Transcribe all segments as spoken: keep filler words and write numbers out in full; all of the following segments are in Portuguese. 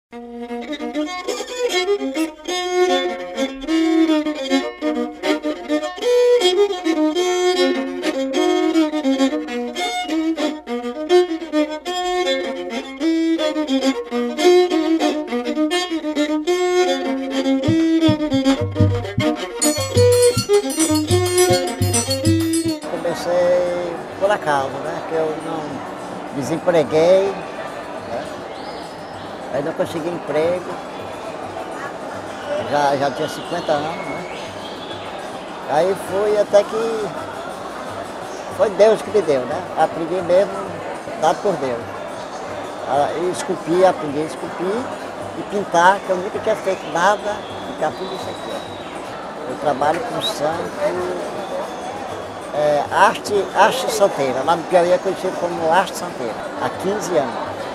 Comecei por acaso, né? Que eu não desempreguei, né? Aí não consegui emprego, já, já tinha cinquenta anos, né? Aí fui até que foi Deus que me deu, né? Aprendi mesmo, dado por Deus. Aí esculpi, aprendi a esculpir e pintar, que eu nunca tinha feito nada, ficar tudo isso aqui. Ó. Eu trabalho com santo. É, arte, arte santeira, lá no Piauí é conhecido como arte santeira, há quinze anos.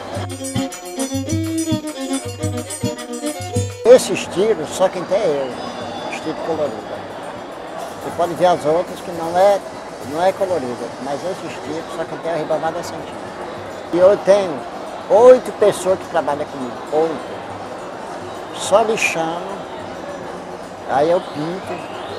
Esse estilo, só quem tem é eu, estilo colorido. Você pode ver as outras que não é, não é colorida, mas esse estilo, só quem tem é a Ribamar Santinha. E eu tenho oito pessoas que trabalham comigo, oito. Só lixando, aí eu pinto,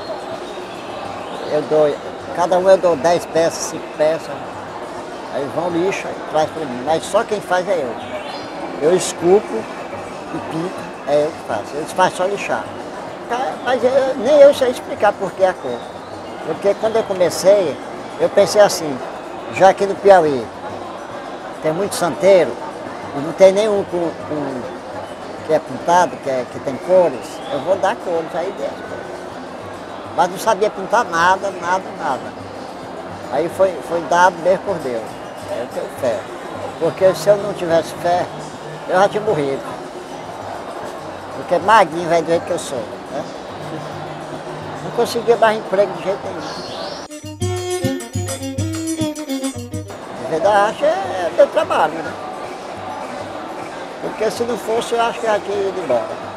eu dou... Cada um eu dou dez peças, cinco peças, aí vão lixa e traz para mim. Mas só quem faz é eu. Eu esculpo e pinto, é eu que faço. Eles fazem só lixar. Mas eu, nem eu sei explicar por que a cor. Porque quando eu comecei, eu pensei assim, já aqui no Piauí tem muito santeiro, e não tem nenhum com, com, que é pintado, que, é, que tem cores, eu vou dar cores aí dentro. Mas não sabia pintar nada, nada, nada. Aí foi, foi dado mesmo por Deus. Eu tenho fé. Porque se eu não tivesse fé, eu já tinha morrido. Porque magrinho vai do jeito que eu sou, né? Não conseguia mais emprego de jeito nenhum. A verdade é meu trabalho, né? Porque se não fosse, eu acho que eu já tinha ido embora.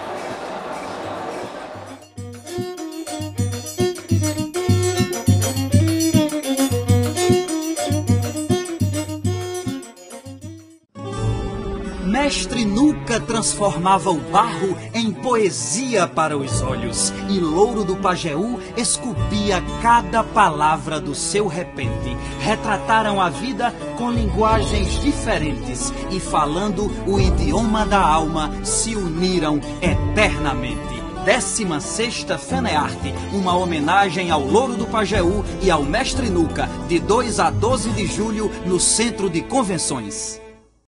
Mestre Nuca transformava o barro em poesia para os olhos, e Louro do Pajeú esculpia cada palavra do seu repente. Retrataram a vida com linguagens diferentes e, falando o idioma da alma, se uniram eternamente. décima sexta Fenearte, uma homenagem ao Louro do Pajeú e ao Mestre Nuca, de dois a doze de julho, no Centro de Convenções.